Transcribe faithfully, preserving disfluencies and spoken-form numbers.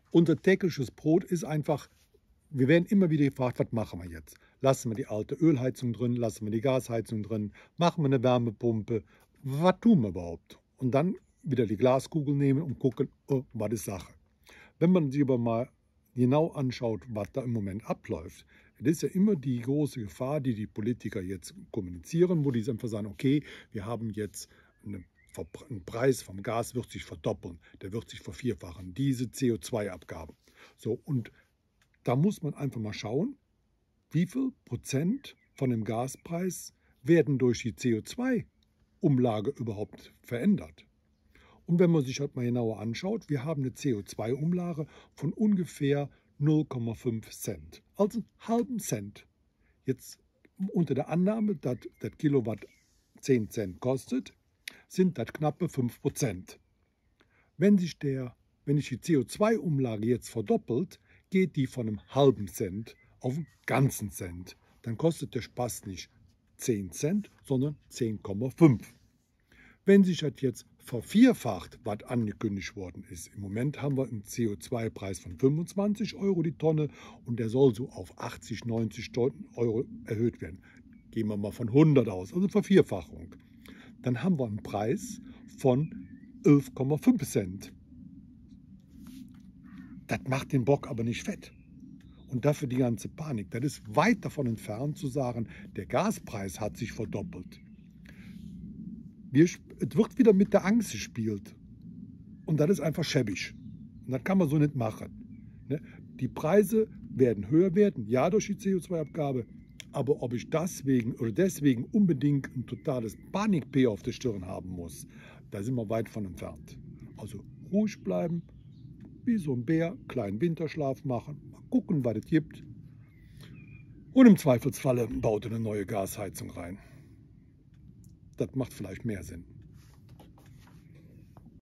Unser tägliches Brot ist einfach, wir werden immer wieder gefragt, was machen wir jetzt? Lassen wir die alte Ölheizung drin, lassen wir die Gasheizung drin, machen wir eine Wärmepumpe, was tun wir überhaupt? Und dann wieder die Glaskugel nehmen und gucken, oh, was ist Sache? Wenn man sich aber mal genau anschaut, was da im Moment abläuft, das ist ja immer die große Gefahr, die die Politiker jetzt kommunizieren, wo die einfach sagen, okay, wir haben jetzt eine ein Preis vom Gas wird sich verdoppeln, der wird sich vervierfachen, diese C O zwei Abgaben. So, und da muss man einfach mal schauen, wie viel Prozent von dem Gaspreis werden durch die C O zwei Umlage überhaupt verändert. Und wenn man sich halt mal genauer anschaut, wir haben eine C O zwei Umlage von ungefähr null Komma fünf Cent, also einen halben Cent. Jetzt unter der Annahme, dass das Kilowatt zehn Cent kostet, sind das knappe fünf Prozent. Wenn sich, der, wenn sich die C O zwei Umlage jetzt verdoppelt, geht die von einem halben Cent auf einen ganzen Cent. Dann kostet der Spaß nicht zehn Cent, sondern zehn Komma fünf. Wenn sich das jetzt vervierfacht, was angekündigt worden ist, im Moment haben wir einen C O zwei Preis von fünfundzwanzig Euro die Tonne und der soll so auf achtzig, neunzig Euro erhöht werden. Gehen wir mal von hundert aus, also Vervierfachung. Dann haben wir einen Preis von elf Komma fünf Cent. Das macht den Bock aber nicht fett. Und dafür die ganze Panik. Das ist weit davon entfernt zu sagen, der Gaspreis hat sich verdoppelt. Wir, es wird wieder mit der Angst gespielt. Und das ist einfach schäbig. Und das kann man so nicht machen. Die Preise werden höher werden, ja, durch die C O zwei Abgabe. Aber ob ich deswegen oder deswegen unbedingt ein totales Panik-P auf der Stirn haben muss, da sind wir weit von entfernt. Also ruhig bleiben, wie so ein Bär, kleinen Winterschlaf machen, mal gucken, was es gibt. Und im Zweifelsfalle baut eine neue Gasheizung rein. Das macht vielleicht mehr Sinn.